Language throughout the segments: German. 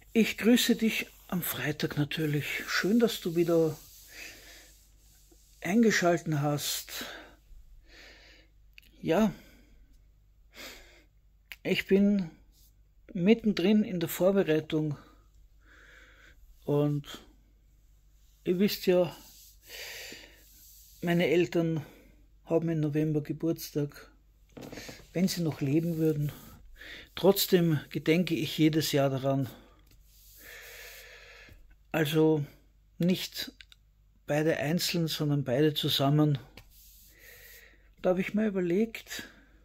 Ich grüße dich am Freitag natürlich. Schön, dass du wieder eingeschalten hast. Ja, ich bin mittendrin in der Vorbereitung und ihr wisst ja, meine Eltern haben im November Geburtstag, wenn sie noch leben würden. Trotzdem gedenke ich jedes Jahr daran. Also nicht beide einzeln, sondern beide zusammen. Da habe ich mir überlegt,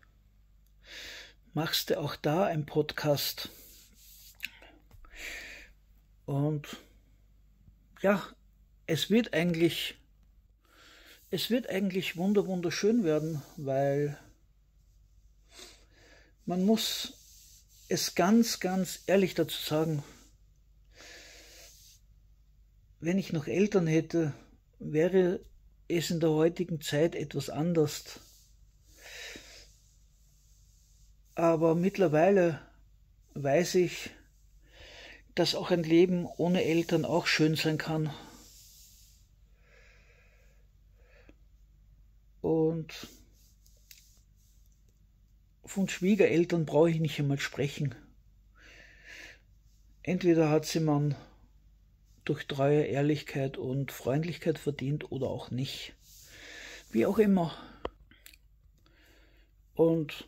machst du auch da einen Podcast? Und ja, es wird eigentlich wunderschön werden, weil man muss es ganz ehrlich dazu sagen, wenn ich noch Eltern hätte, wäre es in der heutigen Zeit etwas anders. Aber mittlerweile weiß ich, dass auch ein Leben ohne Eltern auch schön sein kann. Und von Schwiegereltern brauche ich nicht einmal sprechen. Entweder hat sie man durch Treue, Ehrlichkeit und Freundlichkeit verdient oder auch nicht. Wie auch immer. Und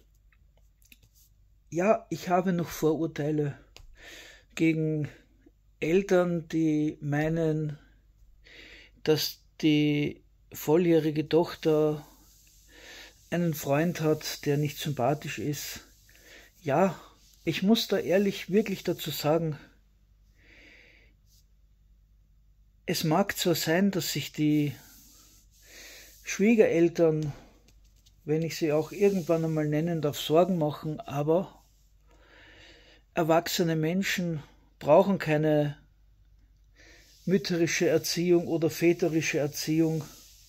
ja, ich habe noch Vorurteile gegen Eltern, die meinen, dass die volljährige Tochter einen Freund hat, der nicht sympathisch ist. Ja, ich muss da ehrlich wirklich dazu sagen, es mag zwar sein, dass sich die Schwiegereltern, wenn ich sie auch irgendwann einmal nennen darf, Sorgen machen, aber erwachsene Menschen brauchen keine mütterische Erziehung oder väterische Erziehung,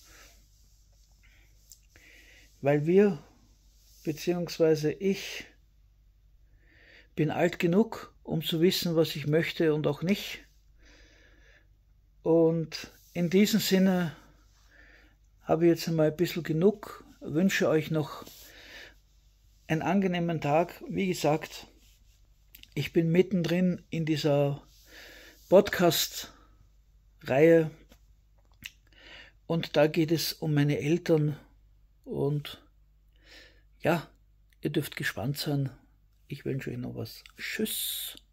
weil wir, beziehungsweise ich, bin alt genug, um zu wissen, was ich möchte und auch nicht. Und in diesem Sinne habe ich jetzt einmal ein bisschen genug, wünsche euch noch einen angenehmen Tag. Wie gesagt, ich bin mittendrin in dieser Podcast-Reihe und da geht es um meine Eltern und ja, ihr dürft gespannt sein. Ich wünsche euch noch was. Tschüss.